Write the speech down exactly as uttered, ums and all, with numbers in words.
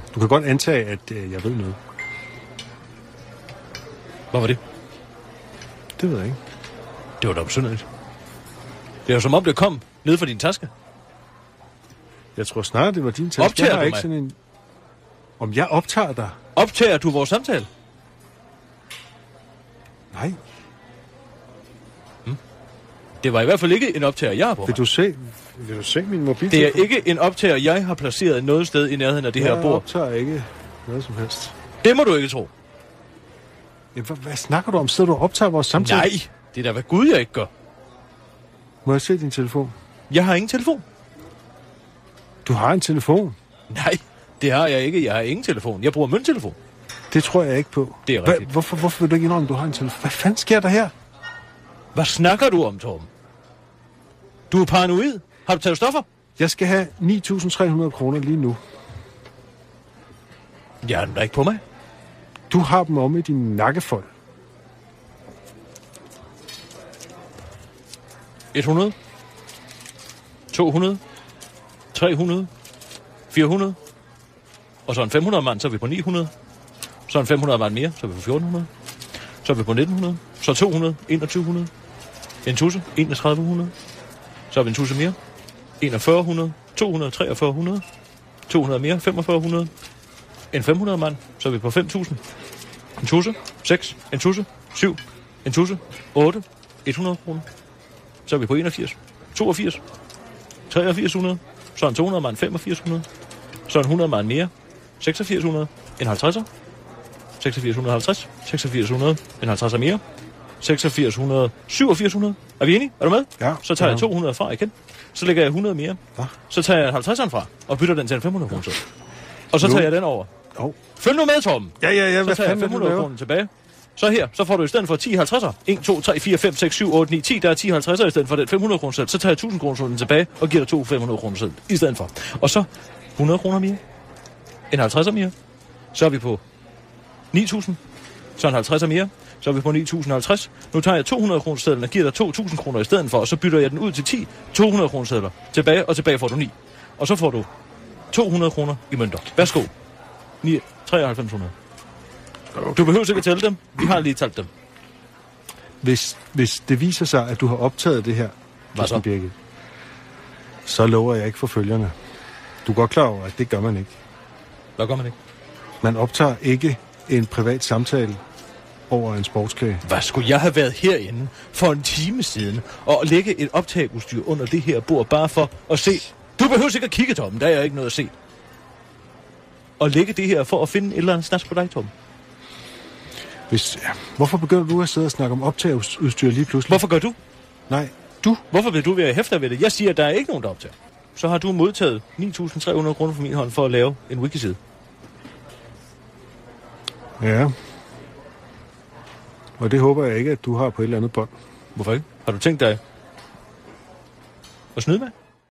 Du kan godt antage, at øh, jeg ved noget. Hvad var det? Det ved jeg ikke. Det var da besynderligt. Det er jo som om, det kom ned fra din taske. Jeg tror snart, det var din taske. Optager jeg har du ikke mig? sådan en... Om jeg optager dig? Optager du vores samtale? Nej. Det var i hvert fald ikke en optager, jeg har på Vil mig. du se, vil du se min mobiltelefon? Det er ikke en optager, jeg har placeret noget sted i nærheden af det her Jeg bord. optager ikke noget som helst. Det må du ikke tro. Jamen, hvad, hvad snakker du om? Sidder du og optager vores samtale? Nej, det er da hvad Gud, jeg ikke gør. Må jeg se din telefon? Jeg har ingen telefon. Du har en telefon. Nej, det har jeg ikke. Jeg har ingen telefon. Jeg bruger mønttelefon. Det tror jeg ikke på. Det er Hva, rigtigt. hvorfor, hvorfor vil du ikke indrømme, at du har en telefon? Hvad fanden sker der her? Hvad snakker du om, Torben? Du er paranoid. Har du taget stoffer? Jeg skal have ni tusind tre hundrede kroner lige nu. Jeg er den da ikke på mig. Du har dem omme i din nakkefold. hundrede. to hundrede. tre hundrede. fire hundrede. Og så en fem hundrede mand, så er vi på ni hundrede. Så en fem hundrede mand mere, så er vi på fjorten hundrede. Så er vi på nitten hundrede. Så to hundrede. enogtyve hundrede. En tusse. enogtredive hundrede. Så er vi en tusse mere. enogfyrre hundrede. to hundrede. treogfyrre hundrede. to hundrede mere. femogfyrre hundrede. En fem hundrede mand, så er vi på fem tusind. En tusse. seks. En tusse. syv. En tusse. otte. hundrede kroner. Så er vi på enogfirs. toogfirs. treogfirs hundrede. Så en to hundrede mand. femogfirs hundrede. Så en hundrede mand mere. seksogfirs hundrede. En halvtredser. seksogfirs hundrede halvtreds. seksogfirs hundrede. En halvtredser mere. seksogfirs hundrede. syvogfirs hundrede. Er vi enige? Er du med? Ja. Så tager ja. jeg to hundrede fra igen. Så lægger jeg hundrede mere. Hva? Så tager jeg halvtredseren fra og bytter den til en fem hundrede kroner. Og så tager jeg den over. Oh. Følg nu med, Torben. Ja, ja, ja. Så Hvad tager jeg fanden fem vil du hundrede lave? kroner tilbage. Så her, så får du i stedet for ti halvtredser. en, to, tre, fire, fem, seks, syv, otte, ni, ti. Der er ti halvtredser i stedet for den fem hundrede kroner selv. Så tager jeg tusind kroner tilbage og giver dig to fem hundrede kroner selv i stedet for. Og så hundrede kroner mere. En halvtredser mere. Så er vi på ni tusind. Så en halvtredser mere. Så er vi på ni tusind halvtreds. Nu tager jeg to hundrede kroner sedlen og giver dig to tusind kroner i stedet for. Og så bytter jeg den ud til ti to hundrede kroner sedler. Tilbage, og tilbage får du ni. Og så får du to hundrede kroner i mønter. Værsgo. treoghalvfems hundrede. Du behøver ikke at tælle dem. Vi har lige talt dem. Hvis, hvis det viser sig, at du har optaget det her, Hvad så? Birgit, så lover jeg ikke for følgerne. Du er godt klar over, at det gør man ikke. Hvad gør man ikke? Man optager ikke en privat samtale over en sportskage. Hvad skulle jeg have været herinde for en time siden og lægge et optageudstyr under det her bord bare for at se? Du behøver ikke at kigge, Torben. Der er ikke noget at se. Og lægge det her for at finde et eller andet snaps på dig, Torben. Hvis, ja, hvorfor begynder du at sidde og snakke om optageudstyr lige pludselig? Hvorfor gør du? Nej, du. Hvorfor vil du være hæfter ved det? Jeg siger, at der er ikke nogen, der optager. Så har du modtaget ni tusind tre hundrede kroner fra min hånd for at lave en wikiside. Ja. Og det håber jeg ikke, at du har på et eller andet bånd. Hvorfor ikke? Har du tænkt dig at snyde med?